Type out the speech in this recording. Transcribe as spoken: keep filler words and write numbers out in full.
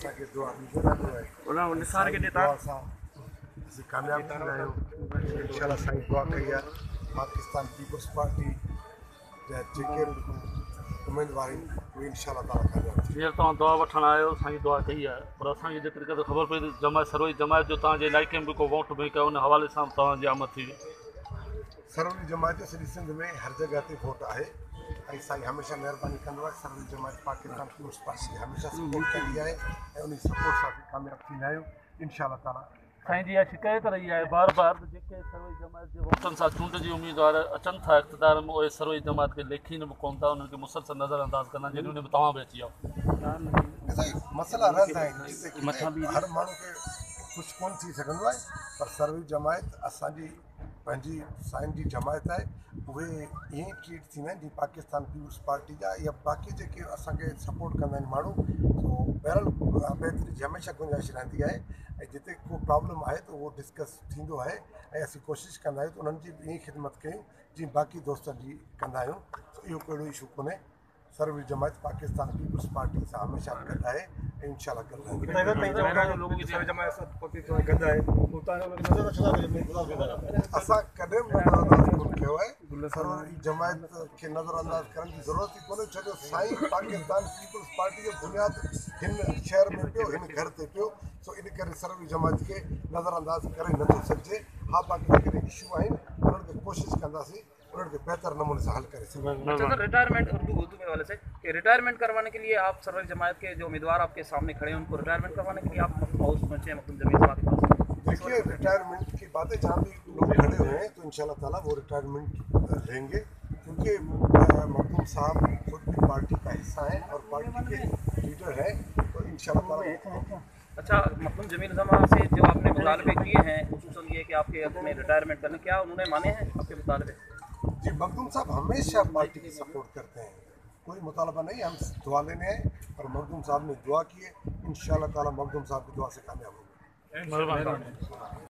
असांखे दुआ ॾींदो रहंदो आहे। उन निसार खे ॾिता दुआ सां असीं कामयाबु थींदा आहियूं। इंशाल्लाह साईं दुआ कई आहे पाकिस्तान पीपल्स पार्टी जा जेके उम्मीदवार आहिनि उहे इंशाल्लाह ताला कामयाबु थी। हींअर तव्हां दुआ वठण आयो, साईं दुआ कई आहे, पर असांखे जेतिरी क़दुरु ख़बर पई त जमायत सरवई जमायत जो तव्हांजे इलाइक़े में बि को वोट बैंक आहे, उन हवाले सां तव्हांजी आमद थी हुई। सरवई जमायत सॼी सिंध में हर जॻह ते वोट आहे ऐं साईं हमेशह महिरबानी कंदो आहे। सरवई जमायत पाकिस्तान पीपल्स पार्टी खे हमेशह सपोर्ट कंदी आहे ऐं उन सपोर्ट सां असीं कामयाबु थींदा आहियूं इंशाल्लाह ताला। साईं जी इहा शिकायत रही आहे बार बार त जेके सरवई जमायत जे वोटनि सां चूंडजी उम्मीदवार अचनि था इक़्तिदार में, उहे सरवई जमायत खे लेखी न बि कोन था, उन्हनि खे मुसलसल नज़र अंदाज़ कंदा आहिनि, जिन में तव्हां बि अची वियो। मसइला रहंदा आहिनि जिते हर माण्हू खे कुझु कोन थी सघंदो आहे, पर सरवई जमायत असांजी पंहिंजी साईं जी जमायत आहे। उहे ईअं ई ट्रीट थींदा आहिनि जीअं पाकिस्तान पीपल्स पार्टी जा या बाक़ी जेके असांखे सपोर्ट कंदा आहिनि माण्हू। सो बहरहाल बहितरी जी हमेशह गुंजाइश रहंदी आहे ऐं जिते को प्रॉब्लम आहे त उहो डिस्कस थींदो आहे ऐं असीं कोशिशि कंदा आहियूं त उन्हनि जी बि ईअं ख़िदमत कयूं जीअं बाक़ी दोस्तनि जी कंदा आहियूं। इहो कहिड़ो इशू कोन्हे। सरवई जमायत पाकिस्तान पीपल्स पार्टी सां हमेशह गॾु आहे ऐं इंशाल्लाह गॾु आहे। असां कॾहिं बि नज़रअंदाज़ कोन कयो आहे। सरवई जमायत खे नज़रअंदाज़ करण जी ज़रूरत ई कोन्हे, छो जो साईं पाकिस्तान पीपल्स पार्टी जो बुनियादु हिन शहर में पियो, हिन घर ते पियो। सो इन करे सरवई जमायत खे नज़रअंदाज़ करे नथो सघिजे। हा, बाक़ी जेके इशू आहिनि उन्हनि खे कोशिशि कंदासीं उन्हनि खे बेहतर नमूने से हल करे सकें। अच्छा सर, रिटायरमेंट उर्दू उर्दू के वाले से कि रिटायरमेंट करवाने के लिए आप सरवई जमायत के जो उम्मीदवार आपके सामने खड़े हैं उनको रिटायरमेंट करवाने के लिए आप हाउस पहुँचे हैं मखदूम जमील साहब के पास? देखिए, रिटायरमेंट की बातें जहाँ भी लोग खड़े हुए हैं तो इंशाल्लाह ताला वो रिटायरमेंट लेंगे, क्योंकि मखदूम साहब खुद भी पार्टी का हिस्सा हैं और पार्टी के लीडर हैं, तो इंशाल्लाह ताला। अच्छा, मखदूम जमील साहब से जो आपने मुतालबे किए हैं, खुसूसन ये कि आपके अपने रिटायरमेंट करने, क्या उन्होंने माने हैं आपके मुतालबे? जी, मखदूम साहब हमेशा पार्टी की सपोर्ट करते हैं, कोई मुतालबा नहीं। हम दुआ लेने हैं और मखदूम साहब ने दुआ की है, इंशाल्लाह ताला मखदूम साहब की दुआ से कामयाब होंगे।